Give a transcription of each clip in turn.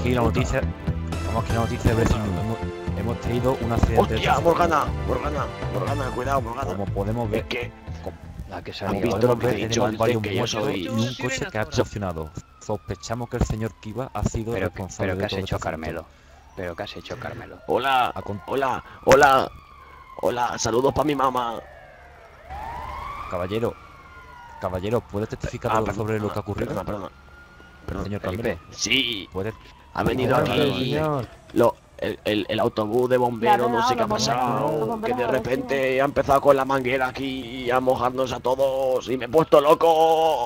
aquí la noticia. Estamos aquí la noticia de Breaking News. Hemos tenido un accidente. ¡Hostia, Morgana! Morgana, cuidado, Morgana. Como podemos ver, Es que La que se ¿has ha visto liado. lo que te he dicho tenemos antes? varios Que yo muertos soy... y un coche que ha explosionado. Sospechamos que el señor Kiva ha sido Pero responsable ¿qué de has todo hecho, este asunto. Carmelo? ¿Pero qué has hecho, Carmelo? Hola, A con- hola, saludos para mi mamá. Caballero, ¿puede testificar algo sobre lo que ha ocurrido? Perdona. Señor Felipe. Carmelo, Sí, ¿puede? ha venido aquí el autobús de bomberos, no sé qué ha pasado, que de repente ha empezado con la manguera aquí a mojarnos a todos y me he puesto loco.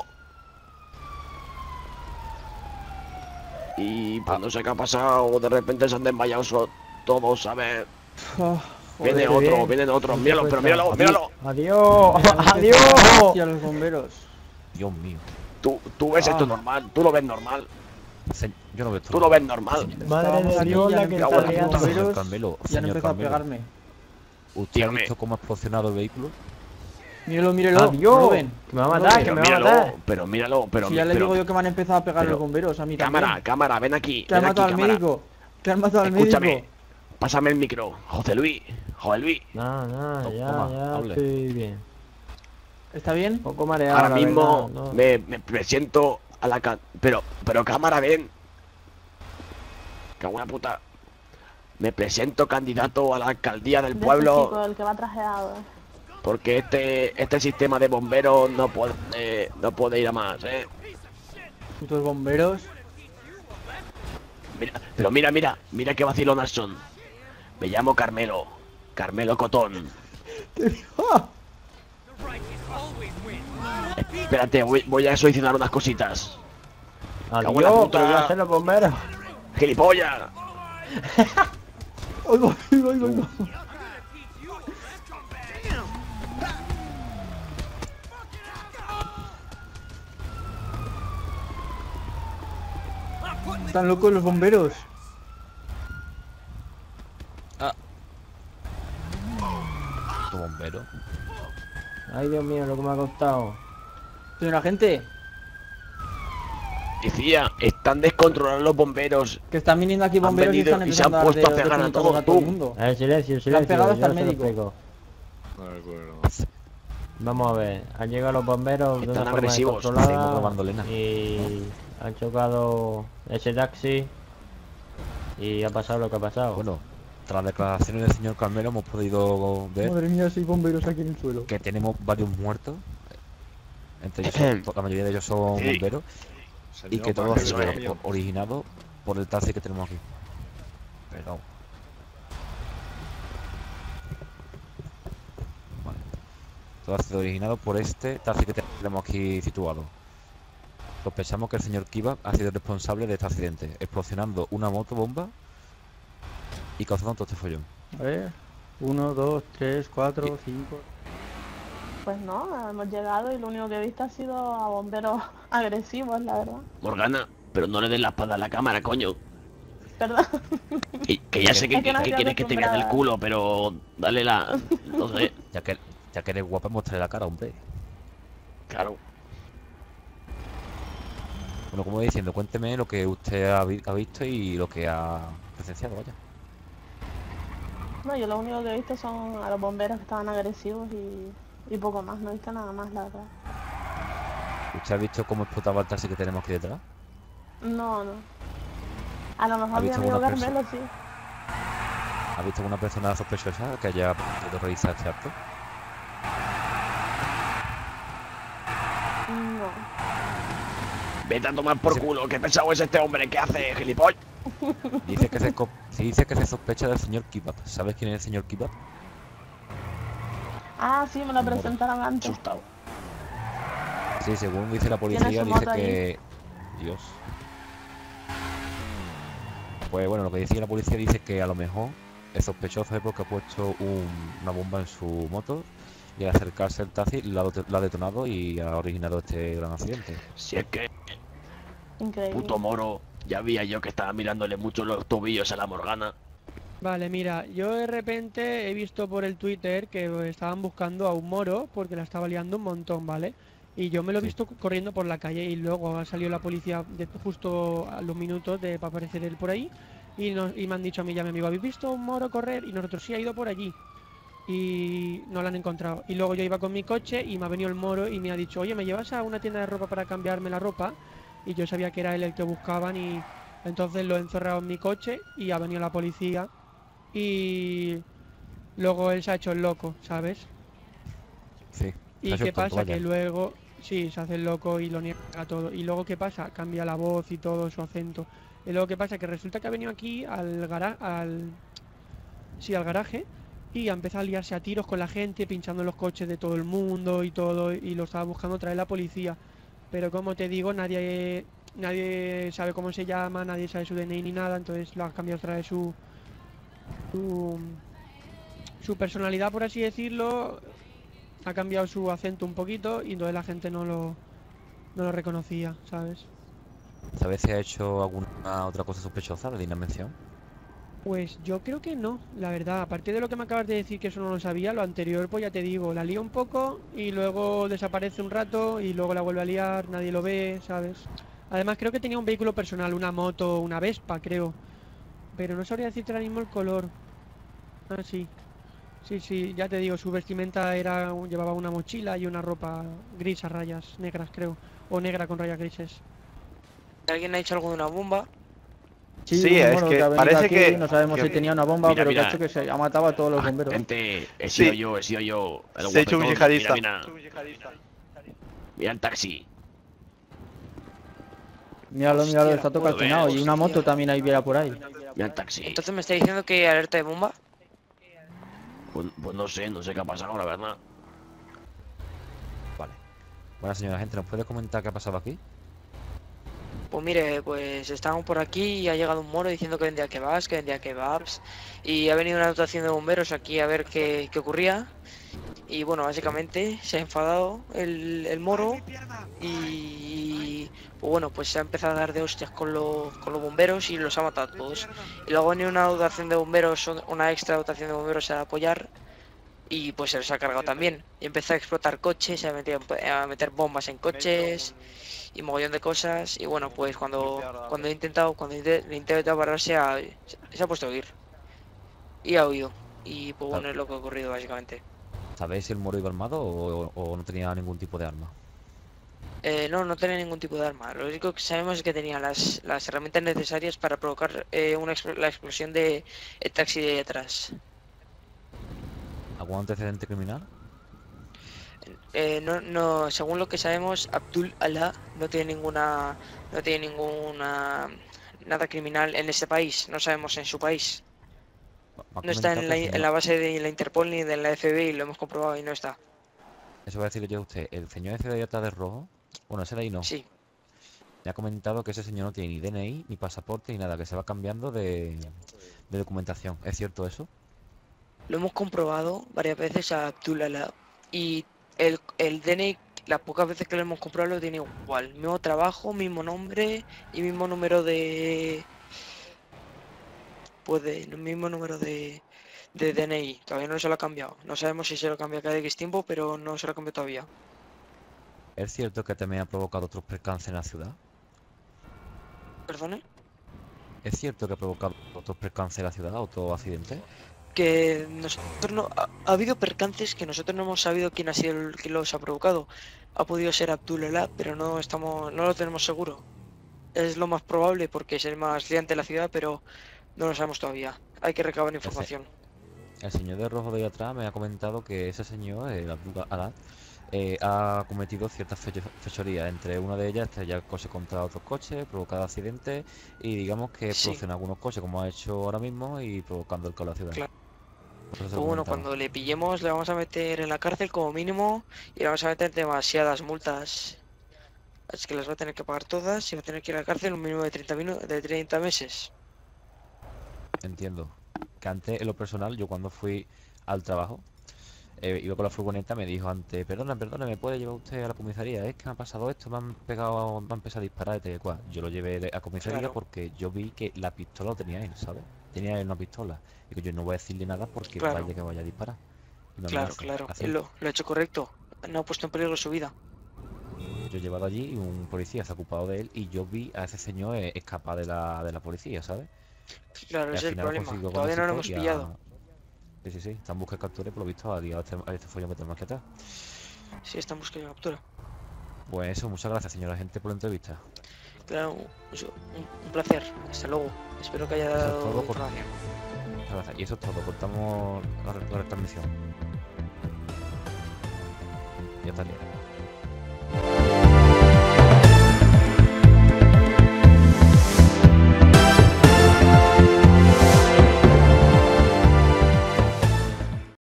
Y pues no sé qué ha pasado, de repente se han desmayado todos, ¿sabes? Vienen otros, míralo, pero míralo. Adiós. Y a los bomberos. Dios mío. Tú ves esto normal, tú lo ves normal, Yo no veo esto. tú lo ves normal. Madre de Dios, la que está está liando. liando. Señor Carmelo, Y han señor empezado a Carmelo, pegarme. ¿usted ha Dígame. visto cómo ha explosionado el vehículo? Míralo. Adiós. Rubén. Que me va a matar, que me va a matar. Pero míralo, Si ya le digo yo que me han empezado a pegar pero- los bomberos, a mí también. Cámara, ven aquí. Que han ven aquí, matado al cámara. médico. Que han matado al Escúchame, médico. pásame el micro, José Luis. No, Toma, ya hable. estoy bien. ¿Está bien? Un poco mareado, Ahora la mismo verdad, no. me presento a la pero cámara, ven. Cago en la puta. Me presento candidato a la alcaldía del pueblo El que va trajeado. porque este sistema de bomberos no puede ir a más, Putos bomberos. Pero mira qué vacilonas son. Me llamo Carmelo Cotón. Espérate, voy a solucionar unas cositas. Cago en la Adiós, puta. que voy a hacer los bomberos. ¡Gilipollas! Oigo. Están locos los bomberos. ¿Tu bombero? Ay, Dios mío, lo que me ha costado. Señor agente, Decía, están descontrolados los bomberos. que están viniendo aquí Han bomberos y venido están y se han empezando a dar puesto a de pegar a puñetazos todos, todo el tú. mundo. Silencio, Le han pegado hasta yo el se lo médico. explico. Vamos a ver, han llegado los bomberos de Están una forma agresivos. descontrolada Seguimos grabando, Elena. y han chocado ese taxi y ha pasado lo que ha pasado. Bueno, tras las declaraciones del señor Carmelo hemos podido ver Madre mía, 6 bomberos aquí en el suelo. que tenemos varios muertos. Entre ellos, la mayoría de ellos son Sí. bomberos. Y que todo ha Eso sido es. originado por el taxi que tenemos aquí. Perdón. Vale. Todo ha sido originado por este taxi que tenemos aquí situado. Sospechamos que el señor Kiva ha sido responsable de este accidente, explosionando una motobomba y causando todo este follón. A ver. 1, 2, 3, 4, 5. Pues no, hemos llegado y lo único que he visto ha sido a bomberos agresivos, la verdad. Morgana, pero no le des la espada a la cámara, coño. Perdón. Que ya sé Es que no estoy quieres que te vea del acostumbrada. culo, pero dale la... No sé, Ya que eres guapa, muéstrale la cara, hombre. claro. Bueno, como voy diciendo, cuénteme lo que usted ha visto y lo que ha presenciado, vaya. No, yo lo único que he visto son a los bomberos que estaban agresivos y poco más. No he visto nada más, la verdad. ¿Usted ha visto cómo explotaba el taxi que tenemos aquí detrás? No. A lo mejor ¿Ha mi visto amigo alguna Carmelo sí. ¿Ha visto alguna persona sospechosa que haya podido realizar este acto? No. Vete a tomar por Ese- culo, qué pesado es este hombre, ¿qué hace, gilipollas? Dice que se sospecha del señor Kebab. ¿Sabes quién es el señor Kebab? Ah, sí, me lo presentaron antes. Asustado. Sí, según dice la Tiene policía, su dice moto allí. que... Dios. Pues bueno, lo que decía la policía dice que a lo mejor es sospechoso es porque ha puesto una bomba en su moto y al acercarse al taxi la ha detonado y ha originado este gran accidente. Si es que, Increíble. puto moro, ya vi yo que estaba mirándole mucho los tobillos a la Morgana. Vale, mira, yo de repente he visto por el Twitter que estaban buscando a un moro porque la estaba liando un montón, ¿vale? Y yo me lo he Sí. visto corriendo por la calle y luego ha salido la policía justo a los minutos de para aparecer él por ahí y me han dicho a mí y a mi amigo, ¿habéis visto un moro correr? Y nosotros sí, ha ido por allí y no lo han encontrado. Y luego yo iba con mi coche y me ha venido el moro y me ha dicho, oye, ¿me llevas a una tienda de ropa para cambiarme la ropa? Y yo sabía que era él el que buscaban y entonces lo he encerrado en mi coche y ha venido la policía y luego él se ha hecho el loco, ¿sabes? Sí. ¿Y Se ha qué hecho tonto, pasa? Que vaya. luego, sí, se hace el loco y lo niega todo. Y luego, ¿qué pasa? Cambia la voz y todo, su acento. Y luego, ¿qué pasa? Que resulta que ha venido aquí al al garaje y ha empezado a liarse a tiros con la gente, pinchando los coches de todo el mundo y todo, y lo estaba buscando traer la policía. Pero como te digo, nadie sabe cómo se llama, nadie sabe su DNI ni nada, entonces lo ha cambiado otra vez su, su personalidad, por así decirlo, ha cambiado su acento un poquito y entonces la gente no lo reconocía, ¿sabes? ¿Sabes si ha hecho alguna otra cosa sospechosa de digna mención? Pues yo creo que no, la verdad. Aparte de lo que me acabas de decir, que eso no lo sabía, lo anterior, pues ya te digo, la lía un poco y luego desaparece un rato y luego la vuelve a liar, nadie lo ve, ¿sabes? Además creo que tenía un vehículo personal, una moto, una Vespa, creo. Pero no sabría decirte ahora mismo el color. Ah, sí. Sí, ya te digo, su vestimenta llevaba una mochila y una ropa gris a rayas negras, creo. O negra con rayas grises. ¿Alguien ha dicho algo de una bomba? Sí, Sí, un es moro que que ha venido parece aquí, que- no sabemos que- si tenía una bomba, Mira, pero que ha mira. hecho que se ha matado a todos los bomberos. Gente, he Sí. sido yo. El Se ha hecho un guapetón. yihadista. Mira el taxi. Míralo, está todo Hostia, calcinado. Y una moto también ahí viera por ahí. Mira el taxi. Entonces me está diciendo que alerta de bomba. Pues no sé qué ha pasado, la verdad. Vale. Bueno, señora gente, ¿nos puede comentar qué ha pasado aquí? Pues mire, pues estábamos por aquí y ha llegado un moro diciendo que vendía kebabs y ha venido una dotación de bomberos aquí a ver qué ocurría y bueno, básicamente se ha enfadado el moro y pues bueno, pues se ha empezado a dar de hostias con los bomberos y los ha matado a todos. Y luego ha venido una dotación de bomberos, una extra dotación de bomberos a apoyar y pues se los ha cargado también. Y empezó a explotar coches, a meter bombas en coches y mogollón de cosas. Y bueno, pues cuando he intentado parar se ha puesto a huir. Y ha huido. Y pues bueno, es lo que ha ocurrido básicamente. ¿Sabéis si el moro iba armado o no tenía ningún tipo de arma? No tenía ningún tipo de arma. Lo único que sabemos es que tenía las herramientas necesarias para provocar la explosión de el taxi de atrás. ¿Algún antecedente criminal? No, según lo que sabemos, Abdul Allah no tiene ninguna nada criminal en ese país. No sabemos en su país. Me ha No está comentado que el en la base de la Interpol ni de la FBI, lo hemos comprobado y no está. Eso va a decirle yo a usted. El señor ese de ahí atrás de rojo, bueno, ese de ahí no. Sí, Me ha comentado que ese señor no tiene ni DNI, ni pasaporte, ni nada, que se va cambiando de documentación. ¿Es cierto eso? lo hemos comprobado varias veces a Abdul Allah y el DNI, las pocas veces que lo hemos comprobado lo tiene igual. Mismo trabajo, mismo nombre y mismo número de... mismo número de DNI. Todavía no se lo ha cambiado. No sabemos si se lo cambia cada X tiempo, pero no se lo ha cambiado todavía. ¿Es cierto que también ha provocado otros percances en la ciudad? ¿Perdone? ¿Es cierto que ha provocado otros percances en la ciudad, otro accidente? Que nosotros no... Ha habido percances que nosotros no hemos sabido quién ha sido el que los ha provocado. Ha podido ser Abdullah, pero no lo tenemos seguro. Es lo más probable porque es el más liante de la ciudad, pero no lo sabemos todavía. Hay que recabar información. El señor de rojo de ahí atrás me ha comentado que ese señor, el Abdul Alad, ha cometido ciertas fechorías. Entre una de ellas estrellar coches contra otros coches, provocar accidentes y digamos que Sí. producen algunos coches como ha hecho ahora mismo y provocando el caos en la ciudad. Claro. Por eso se Pues lo bueno, comentaba. cuando le pillemos le vamos a meter en la cárcel como mínimo y le vamos a meter demasiadas multas. Así que las va a tener que pagar todas y va a tener que ir a la cárcel un mínimo de 30 meses. Entiendo. Que antes, en lo personal, yo cuando fui al trabajo, iba con la furgoneta, me dijo antes, perdona, ¿me puede llevar usted a la comisaría? Es que me ha pasado esto, me han empezado a disparar y tal y cual. Yo lo llevé a comisaría Claro. porque yo vi que la pistola lo tenía él, ¿sabes? Tenía él una pistola. Digo, yo no voy a decirle nada porque Claro. vaya que vaya a disparar. Y me Claro, amenaza. claro. Así. Él lo ha hecho correcto. No ha puesto en peligro su vida. Yo he llevado allí y un policía se ha ocupado de él y yo vi a ese señor escapar de la policía, ¿sabes? Claro, Y ese al es el final problema. consiguió Todavía no lo hemos conducirlo y pillado. Sí. Está en busca de captura y por lo visto ha liado a este follón que tenemos aquí atrás. Sí, está en busca de captura. Pues eso, muchas gracias, señora agente, por la entrevista. Claro, un placer. Hasta luego. Espero que haya Eso es dado todo información. Muchas gracias. Y eso es todo, cortamos la retransmisión. Ya estaría.